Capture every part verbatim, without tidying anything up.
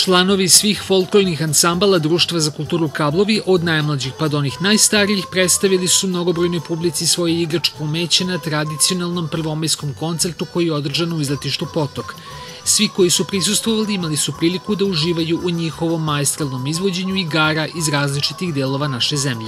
Članovi svih folklornih ansambala Društva za kulturu Kablovi, od najmlađih pa do onih najstarijih, predstavili su mnogobrojnoj publici svoje igračko umeće na tradicionalnom prvomajskom koncertu koji je održan u izletištu Potok. Svi koji su prisustvovali imali su priliku da uživaju u njihovom maestralnom izvođenju igara iz različitih delova naše zemlje.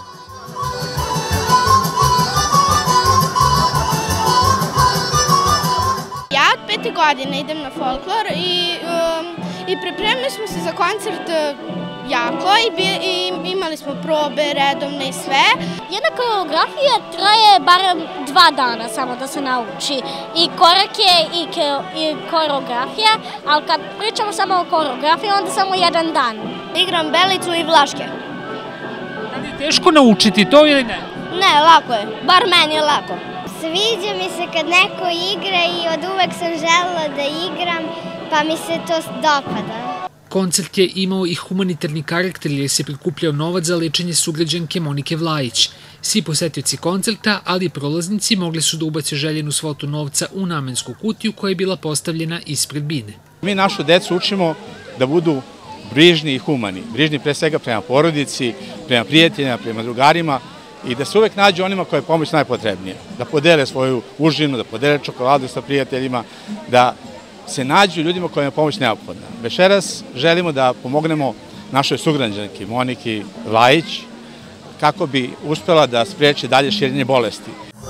Ja od pete godine idem na folklor i, um, i pripremili smo se za koncert jako i, i imali smo probe redovne i sve. Jedna koreografija traje barem dva dana samo da se nauči. I korake i, ke, i koreografija, ali kad pričamo samo o koreografiji, onda samo jedan dan. Igram Belicu i Vlaške. Da li je teško naučiti to ili ne? Ne, lako je. Bar meni je lako. Sviđa mi se kad neko igra i od uvek sam želela da igram, pa mi se to dopada. Koncert je imao i humanitarni karakter jer se prikupljao novac za lečenje sugrađanke Monike Vlajić. Svi posetioci koncerta, ali i prolaznici mogli su da ubace željenu svotu novca u namensku kutiju koja je bila postavljena ispred bine. Mi našu decu učimo da budu brižni i humani. Brižni pre svega prema porodici, prema prijateljima, prema drugarima i da se uvek nađu onima koja je pomoć najpotrebnija. Da podele svoju užinu, da podele čokoladu sa prijateljima, da se nađu ljudima kojima je pomoć neophodna. Večeras želimo da pomognemo našoj sugrađanki Moniki Vlajić kako bi uspela da spreči dalje širenje bolesti.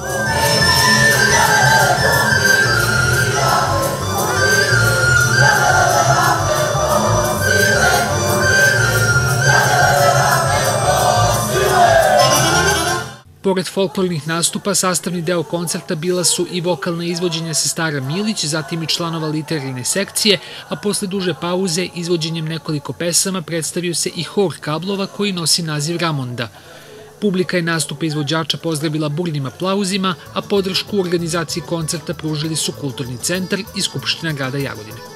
Pored folklornih nastupa, sastavni deo koncerta bila su i vokalna izvođenja sestara Milić, zatim i članova literarne sekcije, a posle duže pauze izvođenjem nekoliko pesama predstavio se i hor Kablova koji nosi naziv Ramonda. Publika je nastupe izvođača pozdravila burnim aplauzima, a podršku u organizaciji koncerta pružili su Kulturni centar i Skupština grada Jagodine.